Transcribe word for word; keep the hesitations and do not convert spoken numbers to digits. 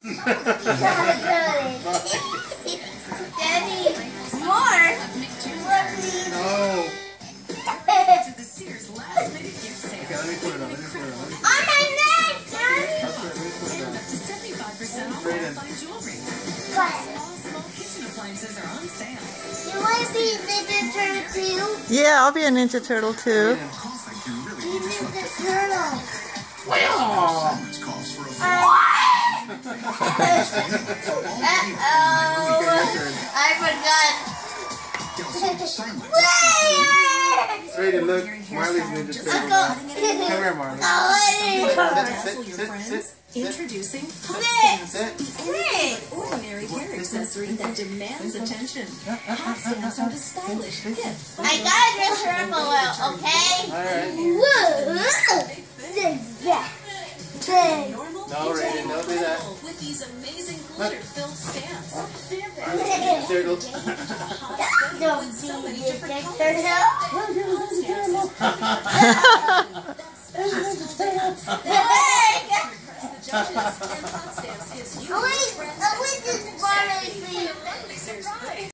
Daddy, more? No. Okay, let me put it on. Let me put it on. On my neck, Daddy! Raiden. What? You want to be Ninja Turtle too? Yeah, I'll be a Ninja Turtle too. Be Ninja Turtle. Wow. Uh-oh. I forgot. Raiden, look. Marley's Ninja Turtle. Uncle. Come here, Marley. Oh, Sit, sit, sit, sit. Introducing Hot Sit. Stamps, the ordinary hair accessory that demands attention. Hot Stamps are the stylish, hip. I gotta dress her up a little, okay? Alright. No, Raiden, don't do that. With these amazing glitter-filled stamps. Turtle. Don't be Ninja Turtle. The judges and Hot Stamps gives you Oh, wait, oh, wait, this is Marley.